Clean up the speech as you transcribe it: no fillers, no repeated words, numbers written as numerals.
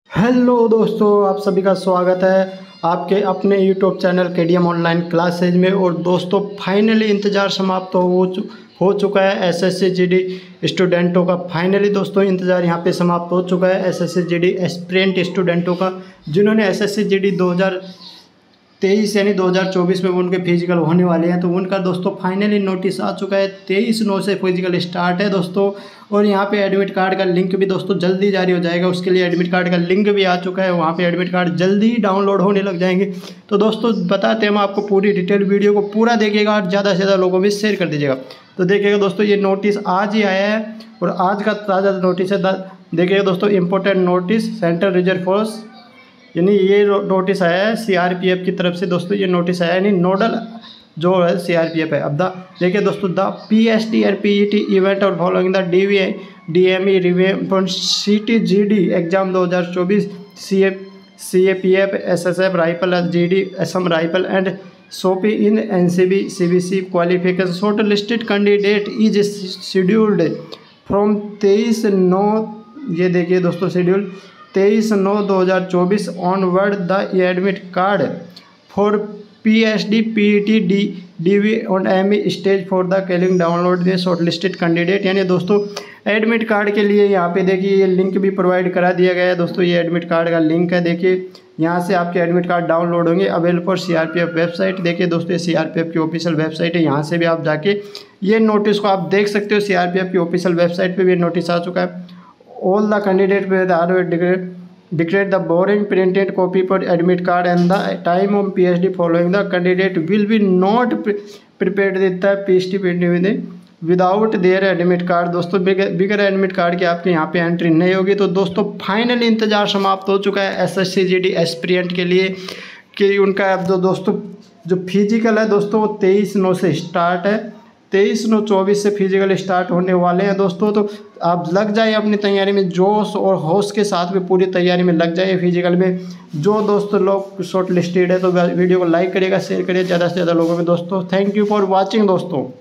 Hello दोस्तों, आप सभी का स्वागत है आपके अपने YouTube channel KDM online classes में। और दोस्तों फाइनली इंतज़ार समाप्त हो चुका है एसएससी जीडी स्टूडेंटों का। फाइनली दोस्तों इंतज़ार यहाँ पे समाप्त हो चुका है एसएससी जीडी एस्पिरेंट स्टूडेंटों का, जिन्होंने एसएससी जीडी 2023 यानी 2024 में उनके फिजिकल होने वाले हैं। तो उनका दोस्तों फाइनली नोटिस आ चुका है। 23/9 से फिजिकल स्टार्ट है दोस्तों। और यहाँ पे एडमिट कार्ड का लिंक भी दोस्तों जल्दी जारी हो जाएगा। उसके लिए एडमिट कार्ड का लिंक भी आ चुका है, वहाँ पे एडमिट कार्ड जल्दी ही डाउनलोड होने लग जाएंगे। तो दोस्तों बताते हैं हम आपको पूरी डिटेल, वीडियो को पूरा देखिएगा और ज़्यादा से ज़्यादा लोगों में शेयर कर दीजिएगा। तो देखिएगा दोस्तों, ये नोटिस आज ही आया है और आज का ताज़ा नोटिस है। देखिएगा दोस्तों, important notice central reserve force, यानी ये नोटिस आया है सीआरपीएफ की तरफ से दोस्तों। ये नोटिस आया है, यानी नोडल जो है सीआरपीएफ है। अब देखिए दोस्तों, द पीएसटी और पीईटी इवेंट और following the DME revamp CTGD exam 2024 CAPF SSF rifle GD Assam rifle and sepoy in NCB CBC qualification short listed candidate is scheduled from 23/9। ये देखिए दोस्तों, schedule 23/9/2024 onward the admit card for PSD PET DV और ME stage for the calling download the short listed candidate. यानी दोस्तों admit card के लिए यहाँ पे देखिए ये लिंक भी प्रोवाइड करा दिया गया है दोस्तों। ये एडमिट कार्ड का लिंक है, देखिए यहाँ से आपके एडमिट कार्ड डाउनलोड होंगे। Available for CRPF website. देखिए दोस्तों, ये सीआरपीएफ की ऑफिशियल वेबसाइट है, यहाँ से भी आप जाके ये नोटिस को आप देख सकते हो। सीआरपीएफ की ऑफिशियल वेबसाइट पर भी नोटिस आ चुका है। All the candidates with declared the boring printed copy for admit card and the time of PhD following the candidate will be not prepared with the PhD without their admit card। दोस्तों बिगर admit card के आपके यहाँ पे entry नहीं होगी। तो दोस्तों finally इंतजार समाप्त हो चुका है एसएससी जीडी एस्पिरेंट के लिए कि उनका अब दोस्तों जो फिजिकल है दोस्तों वो 23/9 से स्टार्ट है। 23/9/24 से फिजिकल स्टार्ट होने वाले हैं दोस्तों। तो आप लग जाए अपनी तैयारी में, जोश और होश के साथ में पूरी तैयारी में लग जाए फिजिकल में। जो दोस्तों लोग शॉर्ट लिस्टेड है तो वीडियो को लाइक करिएगा, शेयर करिए ज़्यादा से ज़्यादा लोगों में दोस्तों। थैंक यू फॉर वॉचिंग दोस्तों।